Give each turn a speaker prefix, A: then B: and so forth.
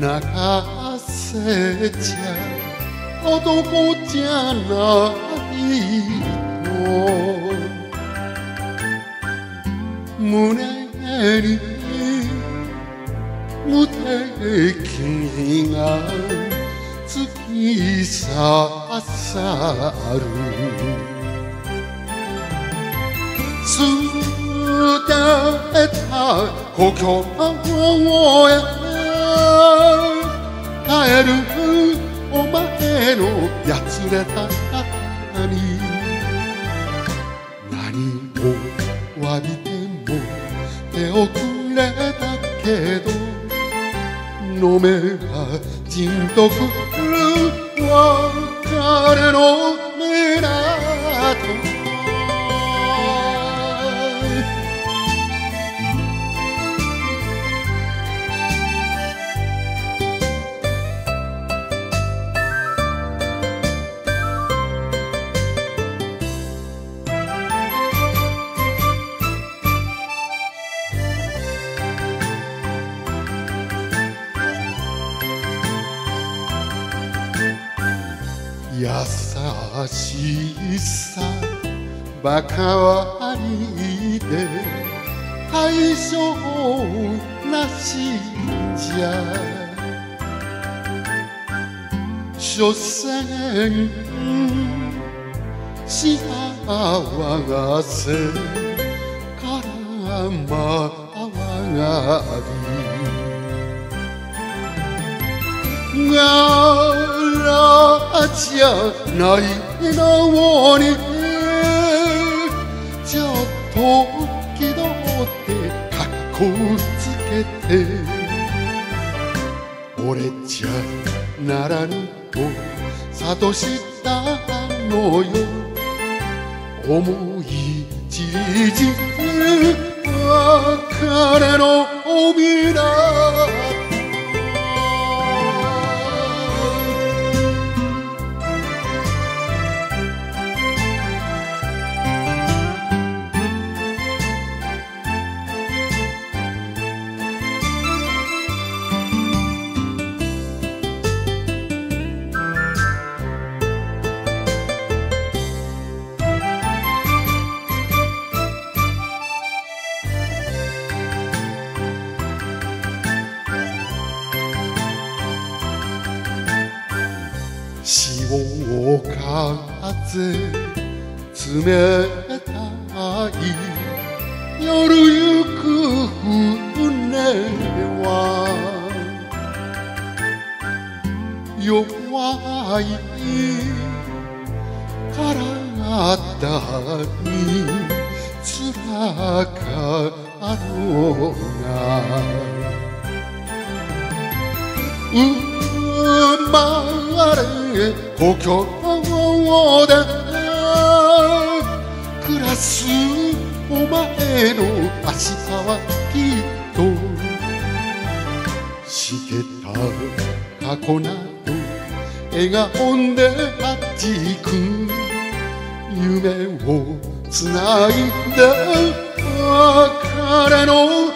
A: せちゃ男じゃないの胸に無敵が突き刺さる捨てた故郷へ帰るお前のやつれた肩に何を詫びても手遅れだけど飲めばじんとくる別れの港優しさばかりで対象なしじゃ所詮幸せから回りじゃないのにちょっと気取ってかっこつけて俺じゃならぬと諭したのよ思い縮む別れの港潮風冷たい夜行く船は弱い体につらかろうが生まれ故郷で暮らすお前の明日はきっとしけた過去など笑顔ではじく夢をつないで別れの